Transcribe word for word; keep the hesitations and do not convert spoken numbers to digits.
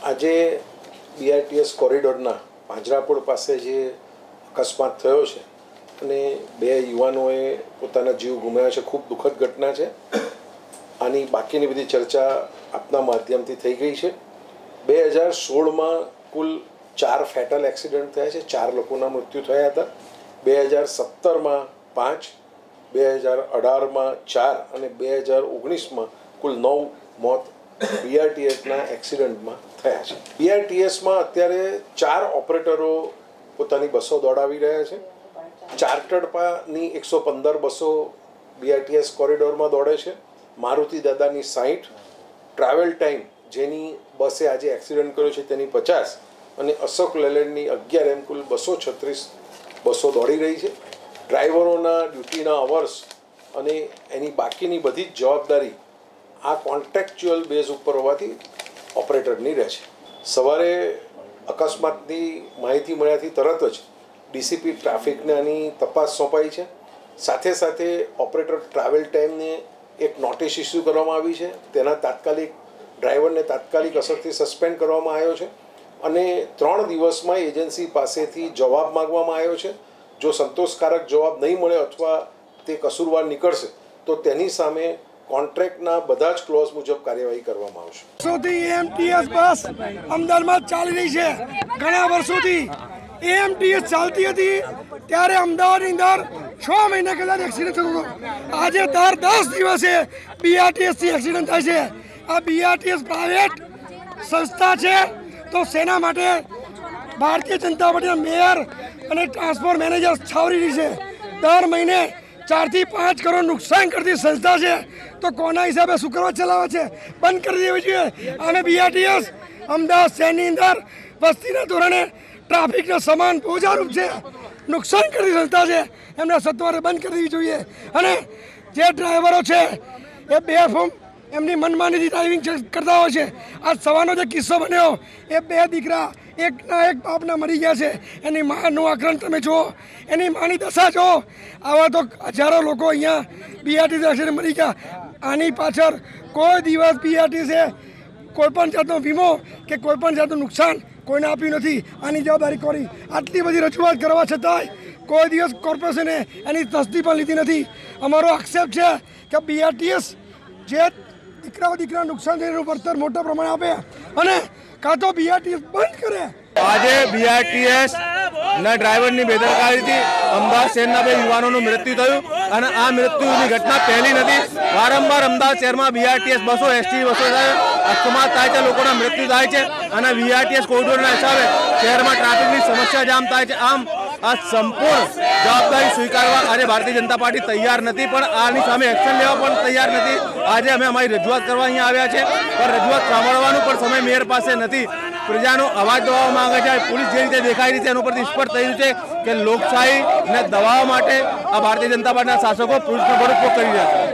આજે બીઆરટીએસ કોરિડોરના પાંજરાપોળ પાસે જે અકસ્માત થયો છે અને બે યુવાનોએ પોતાના જીવ ગુમાવ્યા છે, ખૂબ દુઃખદ ઘટના છે। આની બાકીની બધી ચર્ચા આપના માધ્યમથી થઈ ગઈ છે। બે હજાર સોળમાં કુલ ચાર ફેટલ એક્સિડન્ટ થયા છે, ચાર લોકોના મૃત્યુ થયા હતા। બે હજાર સત્તરમાં પાંચ, બે હજાર અઢારમાં ચાર અને બે હજાર ઓગણીસમાં કુલ નવ મોત બીઆરટીએસના એક્સિડન્ટમાં થયા છે। બીઆરટીએસમાં અત્યારે ચાર ઓપરેટરો પોતાની બસો દોડાવી રહ્યા છે। ચાર્ટર્ડની એકસો પંદર બસો બીઆરટીએસ કોરિડોરમાં દોડે છે। મારુતિ દાદાની સાઠ, ટ્રાવેલ ટાઈમ જેની બસે આજે એક્સિડન્ટ કર્યો છે તેની પચાસ અને અશોક લેલેન્ડની અગિયાર એમ કુલ બસો છત્રીસ બસો દોડી રહી છે। ડ્રાઈવરોના ડ્યુટીના અવર્સ અને એની બાકીની બધી જ જવાબદારી આ કોન્ટ્રાક્ચ્યુઅલ બેઝ ઉપર હોવાથી ઓપરેટરની રહે છે। સવારે અકસ્માતની માહિતી મળ્યાથી તરત જ ડીસીપી ટ્રાફિકને આની તપાસ સોંપાઈ છે। સાથે સાથે ઓપરેટર ટ્રાવેલ ટાઈમને એક નોટિસ ઇસ્યુ કરવામાં આવી છે, તેના તાત્કાલિક ડ્રાઈવરને તાત્કાલિક અસરથી સસ્પેન્ડ કરવામાં આવ્યો છે અને ત્રણ દિવસમાં એજન્સી પાસેથી જવાબ માગવામાં આવ્યો છે। જો સંતોષકારક જવાબ નહીં મળે અથવા તે કસૂરવાર નીકળશે તો તેની સામે કોન્ટ્રાક્ટના બધા જ ક્લોઝ મુજબ કાર્યવાહી કરવામાં આવશે। વર્ષોથી એએમટીએસ બસ અમદાવાદમાં ચાલી રહી છે। ઘણા વર્ષોથી એએમટીએસ ચાલતી હતી ત્યારે અમદાવાદની અંદર છ મહિના કદાચ એક્સિડન્ટ થતો હતો। આજે દર દસ દિવસે બીઆરટીએસથી એક્સિડન્ટ થાય છે। આ બીઆરટીએસ પ્રાઇવેટ સંસ્થા છે તો શેના માટે ભારતીય જનતા પાર્ટીના મેયર અને ટ્રાન્સપોર્ટ મેનેજર છાવરી રહી છે। દર મહિને ચારથી પાંચ કરોડ નુકસાન કરતી સંસ્થા છે તો કોના હિસાબે શું કરવા ચલાવે છે? બંધ કરી દેવી જોઈએ। અમે બીઆરટીએસ અમદાવાદ શહેરની અંદર વસ્તીના ધોરણે ટ્રાફિકનો સમાન બોજારૂપ છે, નુકસાન કરતી સંસ્થા છે, એમને સત્વરે બંધ કરી દેવી જોઈએ। અને જે ડ્રાઈવરો છે એ બેફામ એમની મનમાનીથી ડ્રાઇવિંગ કરતા હોય છે। આ સવારનો જે કિસ્સો બન્યો એ બે દીકરા એકના એક બાપના મરી ગયા છે। એની માનું આક્રમણ તમે જુઓ, એની માની દશા જુઓ। આવા તો હજારો લોકો અહીંયા બીઆરટીસી એક્સિડન્ટ મરી ગયા। આની પાછળ કોઈ દિવસ બીઆરટીસીએ કોઈપણ જાતનો વીમો કે કોઈપણ જાતનું નુકસાન કોઈને આપ્યું નથી। આની જવાબદારી કોની? આટલી બધી રજૂઆત કરવા છતાંય કોઈ દિવસ કોર્પોરેશને એની તસ્દી પણ લીધી નથી। અમારો આક્ષેપ છે કે બીઆરટીએસ જે દીકરાઓ દીકરા નુકસાન થયેલું વળતર મોટા પ્રમાણે આપે અને કાં તો બીઆરટીએસ બંધ કરે। આજે બીઆરટીએસ ના ડ્રાઈવરની બેદરકારીથી અમદાવાદ શહેરના બે યુવાનોનું મૃત્યુ થયું અને આ મૃત્યુની ઘટના પહેલી નથી। વારંવાર અમદાવાદ શહેરમાં બીઆરટીએસ બસો એસટી બસો અકસ્માત થાય છે, લોકોના મૃત્યુ થાય છે અને બીઆરટીએસ કોરિડોરના હિસાબે શહેરમાં ટ્રાફિકની સમસ્યા જામ થાય છે। આમ આ સંપૂર્ણ જવાબદારી સ્વીકારવા આજે ભારતીય જનતા પાર્ટી તૈયાર નથી, પણ આની સામે એક્શન લેવા પણ તૈયાર નથી। આજે અમે અમારી રજૂઆત કરવા અહીંયા આવ્યા છે, પણ રજૂઆત સાંભળવાનું પણ સમય મેયર પાસે નથી। પ્રજાનો અવાજ દબાવવા માંગે છે। પોલીસ જે રીતે દેખાઈ રહી છે એનું પરથી સ્પષ્ટ થઈ રહ્યું છે કે લોકશાહીને દબાવવા માટે આ ભારતીય જનતા પાર્ટીના શાસકો પોલીસનો બળ ઉપયોગ કરી રહ્યા છે।